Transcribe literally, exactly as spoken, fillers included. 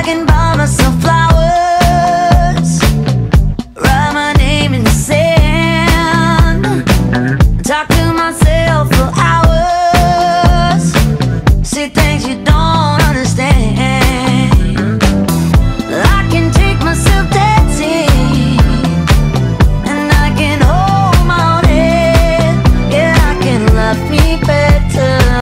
I can buy myself flowers, write my name in the sand, talk to myself for hours, see things you don't understand.